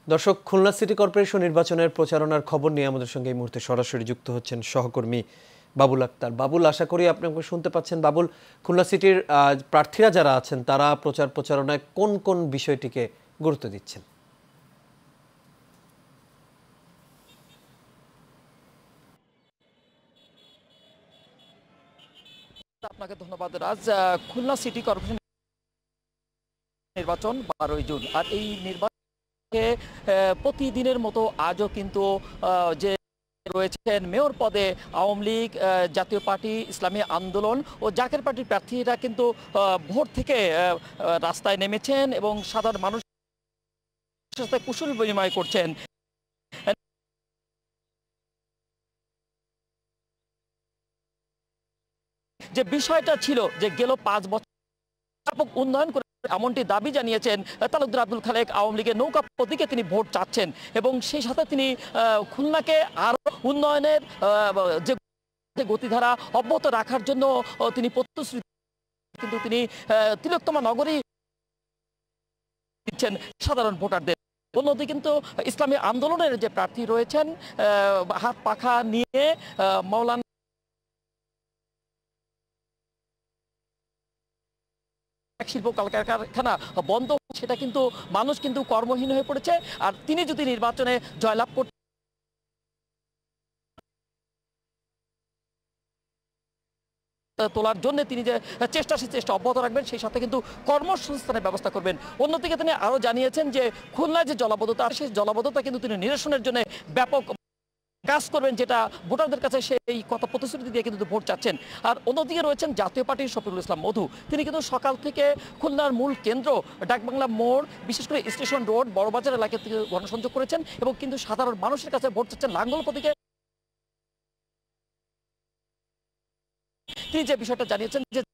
দর্শক, Khulna city corporation নির্বাচনের প্রচারণার খবর নিয়ে আমাদের সঙ্গে এই মুহূর্তে সরাসরি যুক্ত হচ্ছেন সহকর্মী বাবুল আক্তার। বাবুল, আশা করি আপনি আমাকে শুনতে পাচ্ছেন। বাবুল, খুলনা সিটির প্রার্থীরা যারা আছেন তারা প্রচারণায় কোন কোন বিষয়টিকে গুরুত্ব দিচ্ছেন? আপনাকে ধন্যবাদ রাজ। খুলনা সিটি কর্পোরেশন নির্বাচন 12 জুন, আর এই নির্বাচনে প্রতিদিনের মতো আজও কিন্তু যে রয়েছেন মেয়র পদে আওয়ামী লীগ, জাতীয় পার্টি, ইসলামী আন্দোলন ও জাকের পার্টির প্রার্থীরা কিন্তু ভোর থেকে রাস্তায় নেমেছেন এবং সাধারণ মানুষের সাথে কুশল বিনিময় করছেন। যে বিষয়টা ছিল যে গেল 5 বছর ব্যাপক উন্নয়ন করে এমনটি দাবি জানিয়েছেন তালুকদার আব্দুল খালেক। আওয়ামী লীগের নৌকা প্রতীকে তিনি ভোট চাচ্ছেন এবং সেই সাথে তিনি খুলনাকে আরো উন্নয়নের যে গতিধারা অব্যাহত রাখার জন্য তিনি প্রতিশ্রুতি কিন্তু তিনি তিলোত্তমা নগরী দিচ্ছেন সাধারণ ভোটারদের। অন্যদিকে কিন্তু ইসলামী আন্দোলনের যে প্রার্থী রয়েছেন হাত পাখা নিয়ে মাওলানা শিল্প কলকারখানা বন্ধ, সেটা কিন্তু মানুষ কিন্তু কর্মহীন হয়ে পড়েছে। আর তিনি যদি নির্বাচনে জয়লাভ করতে তোলার জন্য তিনি যে চেষ্টা অব্যাহত রাখবেন, সেই সাথে কিন্তু কর্মসংস্থানের ব্যবস্থা করবেন। অন্যদিকে তিনি আরো জানিয়েছেন যে খুলনায় যে জলাবদ্ধতা, সেই জলাবদ্ধতা কিন্তু তিনি নিরসনের জন্য ব্যাপক কাজ করবেন, যেটা ভোটারদের কাছে সেই কথা প্রতিশ্রুতি দিয়ে কিন্তু ভোট চাচ্ছেন। আর অন্যদিকে রয়েছেন জাতীয় পার্টির শফিকুল ইসলাম মধু। তিনি কিন্তু সকাল থেকে খুলনার মূল কেন্দ্র ডাকবাংলা মোড়, বিশেষ করে স্টেশন রোড, বড়বাজার এলাকা থেকে গণসংযোগ করেছেন এবং কিন্তু সাধারণ মানুষের কাছে ভোট চাচ্ছেন লাঙ্গল প্রতীকে। তিনি যে বিষয়টা জানিয়েছেন যে